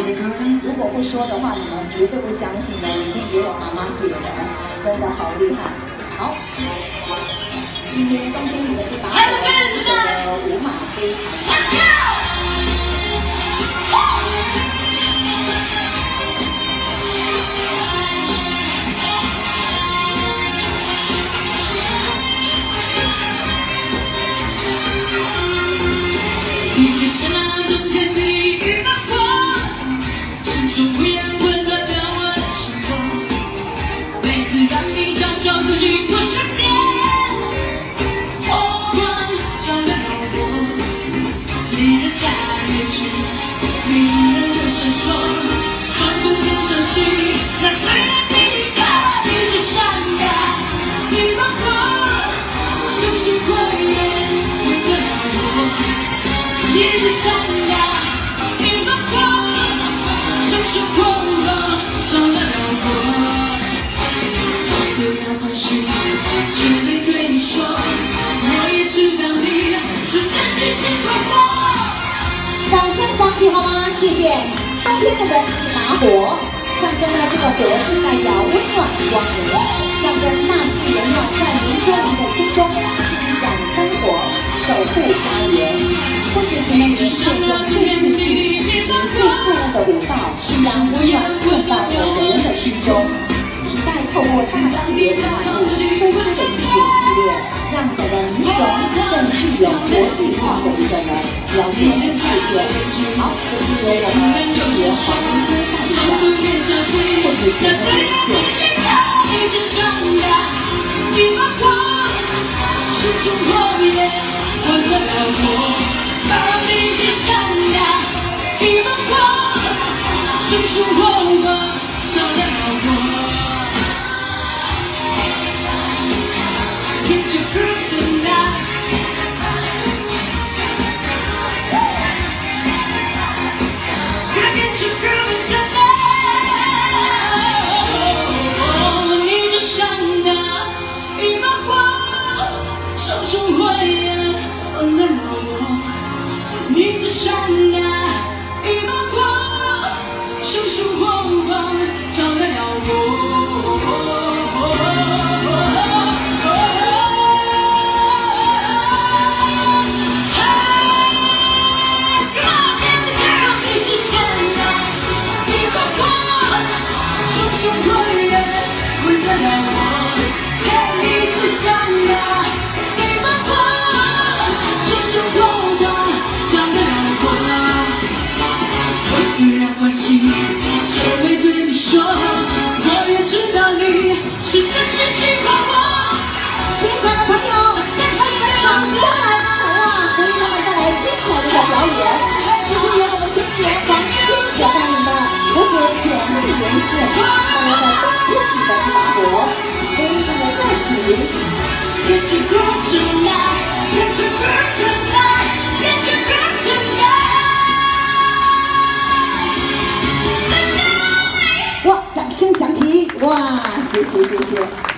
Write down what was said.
如果不说的话，你们绝对不相信的，里面也有阿妈给的，真的好厉害。好，今天冬天里的一把火这一首的舞马非常棒。 掌声响起好吗？谢谢。冬天的人一把火，象征了这个火是代表温暖光明，象征大士爷庙在民众的心中是一盏灯火，守护家园。父子情的连线用最尽兴以及最快乐的舞蹈，将温暖送到每个人的心中。期待透过大四爷文化季推出的庆典系列，让整个民雄更具有国际化的一个标准。谢谢。好，这是由我们新议员黄明君带领的父子情的连线。 连线带来的冬天里的一把火，非常的热情。哇！掌声响起！哇！谢谢谢谢。